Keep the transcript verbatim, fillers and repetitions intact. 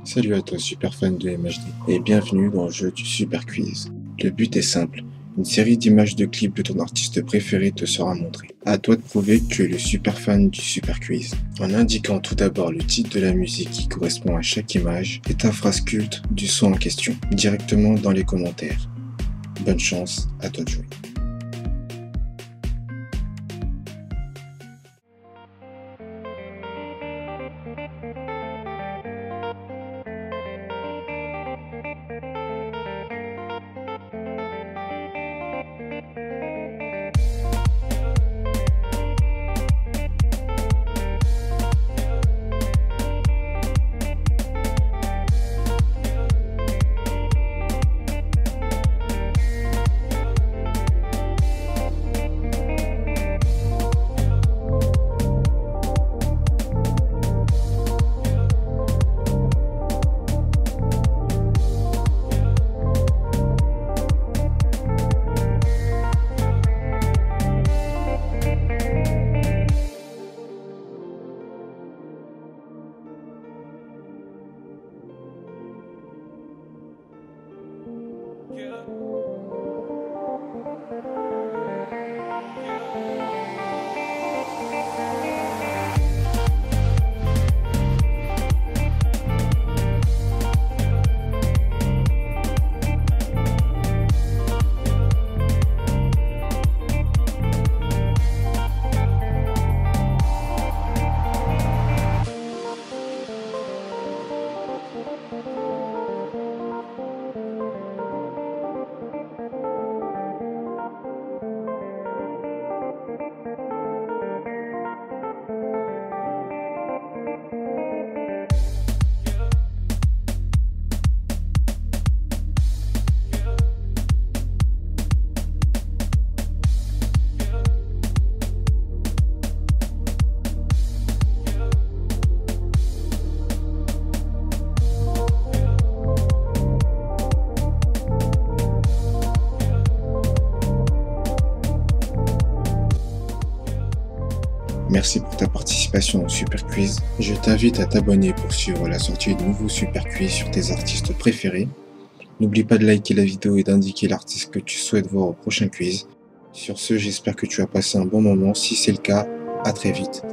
Salut à toi super fan de M H D et bienvenue dans le jeu du Super Quiz. Le but est simple, une série d'images de clips de ton artiste préféré te sera montrée. À toi de prouver que tu es le super fan du Super Quiz, en indiquant tout d'abord le titre de la musique qui correspond à chaque image et ta phrase culte du son en question, directement dans les commentaires. Bonne chance, à toi de jouer. Merci pour ta participation au Super Quiz. Je t'invite à t'abonner pour suivre la sortie de nouveaux Super Quiz sur tes artistes préférés. N'oublie pas de liker la vidéo et d'indiquer l'artiste que tu souhaites voir au prochain quiz. Sur ce, j'espère que tu as passé un bon moment. Si c'est le cas, à très vite.